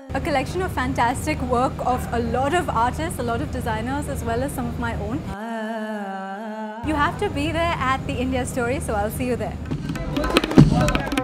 A collection of fantastic work of a lot of artists, a lot of designers, as well as some of my own. You have to be there at the India Story, so I'll see you there.